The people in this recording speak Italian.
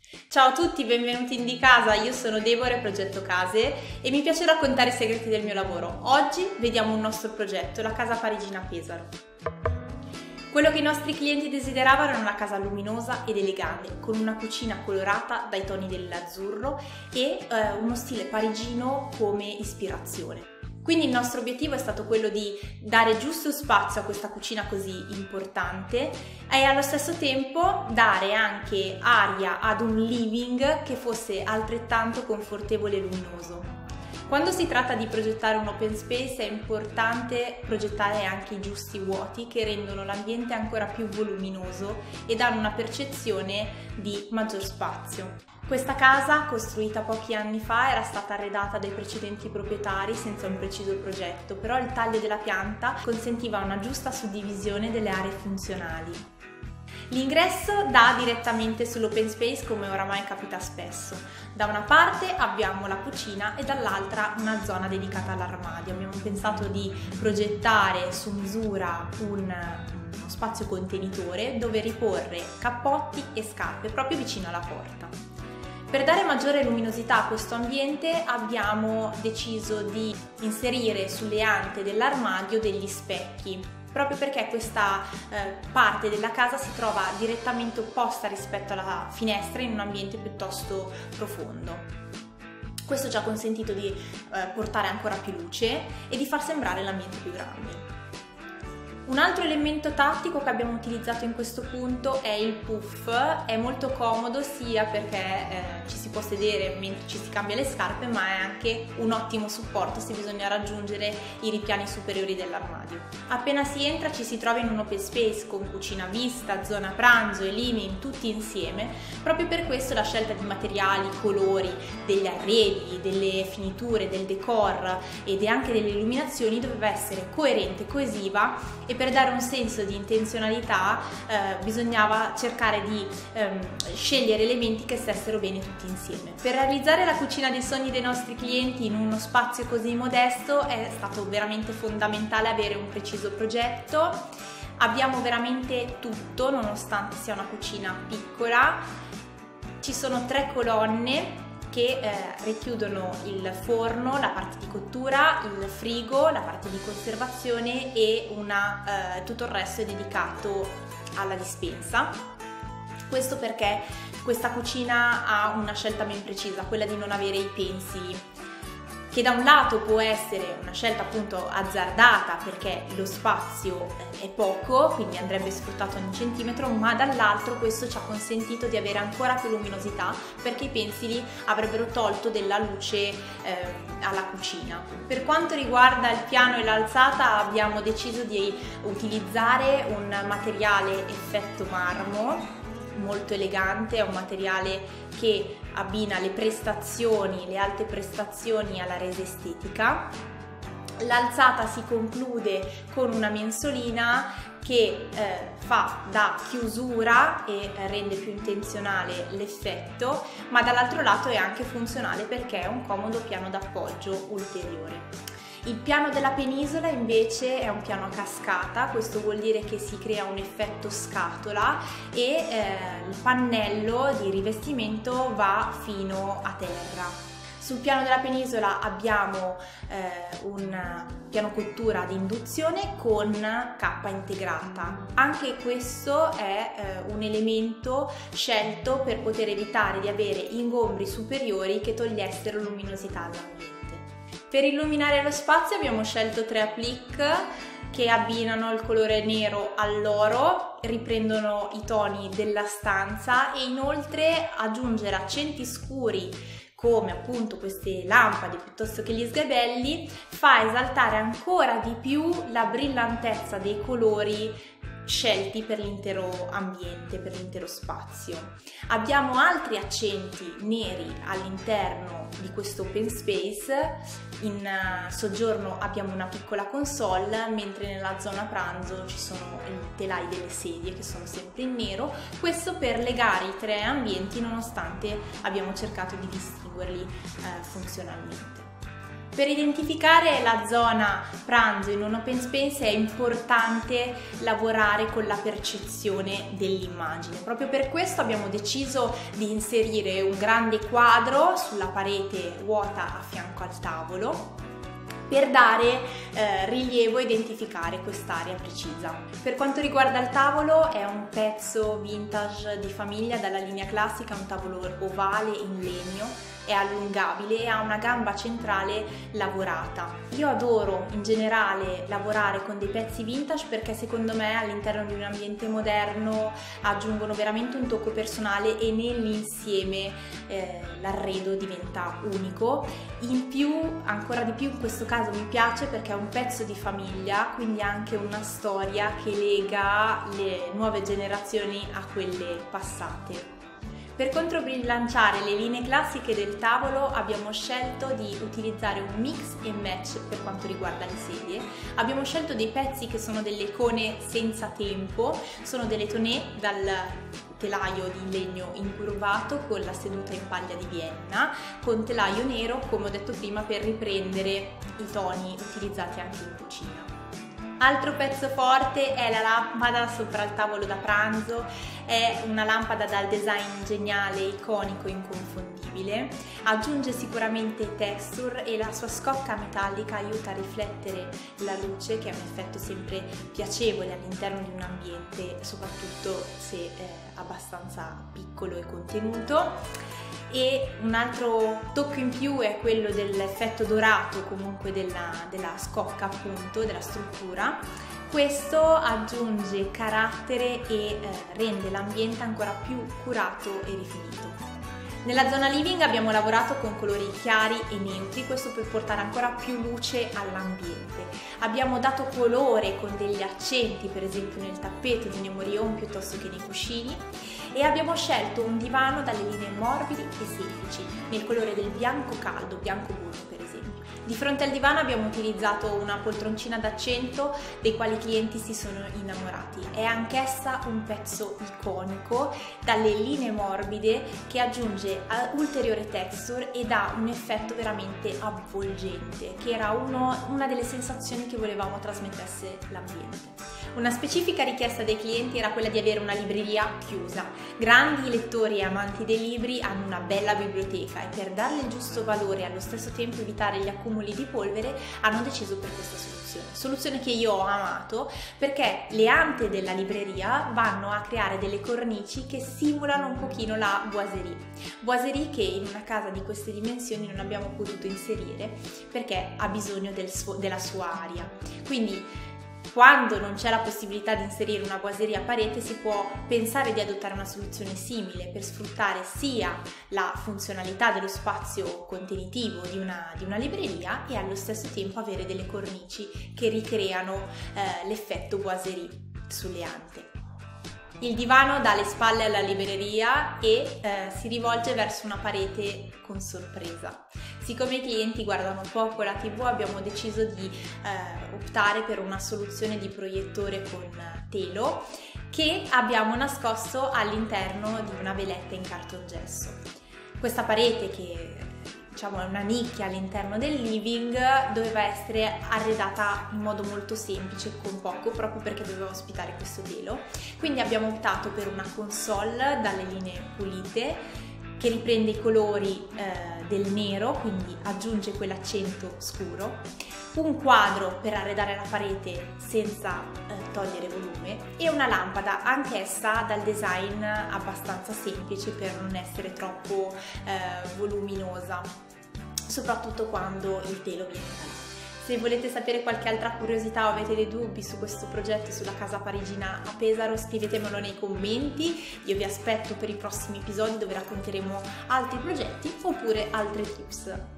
Ciao a tutti, benvenuti in Di Casa, io sono Deborah, Progetto Case e mi piace raccontare i segreti del mio lavoro. Oggi vediamo un nostro progetto, la casa parigina Pesaro. Quello che i nostri clienti desideravano era una casa luminosa ed elegante, con una cucina colorata dai toni dell'azzurro e uno stile parigino come ispirazione. Quindi il nostro obiettivo è stato quello di dare giusto spazio a questa cucina così importante e allo stesso tempo dare anche aria ad un living che fosse altrettanto confortevole e luminoso. Quando si tratta di progettare un open space è importante progettare anche i giusti vuoti che rendono l'ambiente ancora più voluminoso e danno una percezione di maggior spazio. Questa casa, costruita pochi anni fa, era stata arredata dai precedenti proprietari senza un preciso progetto, però il taglio della pianta consentiva una giusta suddivisione delle aree funzionali. L'ingresso dà direttamente sull'open space, come oramai capita spesso. Da una parte abbiamo la cucina e dall'altra una zona dedicata all'armadio. Abbiamo pensato di progettare su misura uno spazio contenitore dove riporre cappotti e scarpe proprio vicino alla porta. Per dare maggiore luminosità a questo ambiente abbiamo deciso di inserire sulle ante dell'armadio degli specchi, proprio perché questa parte della casa si trova direttamente opposta rispetto alla finestra in un ambiente piuttosto profondo. Questo ci ha consentito di portare ancora più luce e di far sembrare l'ambiente più grande. Un altro elemento tattico che abbiamo utilizzato in questo punto è il puff. È molto comodo sia perché ci si può sedere mentre ci si cambia le scarpe, ma è anche un ottimo supporto se bisogna raggiungere i ripiani superiori dell'armadio. Appena si entra ci si trova in un open space con cucina vista, zona pranzo e living tutti insieme. Proprio per questo la scelta di materiali, colori, degli arredi, delle finiture, del decor ed anche delle illuminazioni doveva essere coerente, coesiva, e per dare un senso di intenzionalità bisognava cercare di scegliere elementi che stessero bene tutti insieme. Per realizzare la cucina dei sogni dei nostri clienti in uno spazio così modesto è stato veramente fondamentale avere un preciso progetto. Abbiamo veramente tutto, nonostante sia una cucina piccola. Ci sono 3 colonne che richiudono il forno, la parte di cottura, il frigo, la parte di conservazione e tutto il resto è dedicato alla dispensa. Questo perché questa cucina ha una scelta ben precisa, quella di non avere i pensili, che da un lato può essere una scelta appunto azzardata perché lo spazio è poco, quindi andrebbe sfruttato ogni centimetro, ma dall'altro questo ci ha consentito di avere ancora più luminosità perché i pensili avrebbero tolto della luce alla cucina. Per quanto riguarda il piano e l'alzata abbiamo deciso di utilizzare un materiale effetto marmo molto elegante, è un materiale che abbina le prestazioni, le alte prestazioni alla resa estetica. L'alzata si conclude con una mensolina che fa da chiusura e rende più intenzionale l'effetto, ma dall'altro lato è anche funzionale perché è un comodo piano d'appoggio ulteriore. Il piano della penisola invece è un piano a cascata, questo vuol dire che si crea un effetto scatola e il pannello di rivestimento va fino a terra. Sul piano della penisola abbiamo un piano cottura ad induzione con cappa integrata. Anche questo è un elemento scelto per poter evitare di avere ingombri superiori che togliessero luminosità all'ambiente. Per illuminare lo spazio abbiamo scelto 3 applique che abbinano il colore nero all'oro, riprendono i toni della stanza e inoltre aggiungere accenti scuri come appunto queste lampade piuttosto che gli sgabelli fa esaltare ancora di più la brillantezza dei colori scelti per l'intero ambiente, per l'intero spazio. Abbiamo altri accenti neri all'interno di questo open space. In soggiorno abbiamo una piccola console, mentre nella zona pranzo ci sono i telai delle sedie che sono sempre in nero, questo per legare i 3 ambienti nonostante abbiamo cercato di distinguerli funzionalmente. Per identificare la zona pranzo in un open space è importante lavorare con la percezione dell'immagine. Proprio per questo abbiamo deciso di inserire un grande quadro sulla parete vuota a fianco al tavolo per dare rilievo e identificare quest'area precisa. Per quanto riguarda il tavolo, è un pezzo vintage di famiglia dalla linea classica, un tavolo ovale in legno, è allungabile e ha una gamba centrale lavorata. Io adoro in generale lavorare con dei pezzi vintage perché secondo me all'interno di un ambiente moderno aggiungono veramente un tocco personale e nell'insieme l'arredo diventa unico. In più, ancora di più in questo caso mi piace perché è un pezzo di famiglia, quindi anche una storia che lega le nuove generazioni a quelle passate. Per controbilanciare le linee classiche del tavolo abbiamo scelto di utilizzare un mix e match per quanto riguarda le sedie. Abbiamo scelto dei pezzi che sono delle icone senza tempo, sono delle tonè dal telaio di legno incurvato con la seduta in paglia di Vienna, con telaio nero, come ho detto prima, per riprendere i toni utilizzati anche in cucina. Altro pezzo forte è la lampada sopra il tavolo da pranzo, è una lampada dal design geniale, iconico, inconfondibile, aggiunge sicuramente texture e la sua scocca metallica aiuta a riflettere la luce, che è un effetto sempre piacevole all'interno di un ambiente, soprattutto se abbastanza piccolo e contenuto. E un altro tocco in più è quello dell'effetto dorato, comunque della scocca, appunto, della struttura. Questo aggiunge carattere e rende l'ambiente ancora più curato e rifinito. Nella zona living abbiamo lavorato con colori chiari e neutri, questo per portare ancora più luce all'ambiente. Abbiamo dato colore con degli accenti, per esempio nel tappeto di Nemorion piuttosto che nei cuscini, e abbiamo scelto un divano dalle linee morbidi e semplici, nel colore del bianco caldo, bianco burro per esempio. Di fronte al divano abbiamo utilizzato una poltroncina d'accento dei quali i clienti si sono innamorati. È anch'essa un pezzo iconico dalle linee morbide che aggiunge ulteriore texture e dà un effetto veramente avvolgente, che era una delle sensazioni che volevamo trasmettesse l'ambiente. Una specifica richiesta dei clienti era quella di avere una libreria chiusa. Grandi lettori e amanti dei libri hanno una bella biblioteca e per darle il giusto valore e allo stesso tempo evitare gli accumuli di polvere hanno deciso per questa soluzione che io ho amato, perché le ante della libreria vanno a creare delle cornici che simulano un pochino la boiserie che in una casa di queste dimensioni non abbiamo potuto inserire perché ha bisogno della sua aria. Quindi quando non c'è la possibilità di inserire una boiserie a parete si può pensare di adottare una soluzione simile per sfruttare sia la funzionalità dello spazio contenitivo di una libreria e allo stesso tempo avere delle cornici che ricreano l'effetto boiserie sulle ante. Il divano dà le spalle alla libreria e si rivolge verso una parete con sorpresa. Siccome i clienti guardano poco la TV, abbiamo deciso di optare per una soluzione di proiettore con telo che abbiamo nascosto all'interno di una veletta in cartongesso. Questa parete, che diciamo è una nicchia all'interno del living, doveva essere arredata in modo molto semplice, con poco, proprio perché doveva ospitare questo telo. Quindi abbiamo optato per una console dalle linee pulite che riprende i colori del nero, quindi aggiunge quell'accento scuro, un quadro per arredare la parete senza togliere volume e una lampada anch'essa dal design abbastanza semplice per non essere troppo voluminosa, soprattutto quando il telo viene da lì. Se volete sapere qualche altra curiosità o avete dei dubbi su questo progetto, sulla casa parigina a Pesaro, scrivetemelo nei commenti. Io vi aspetto per i prossimi episodi dove racconteremo altri progetti oppure altre tips.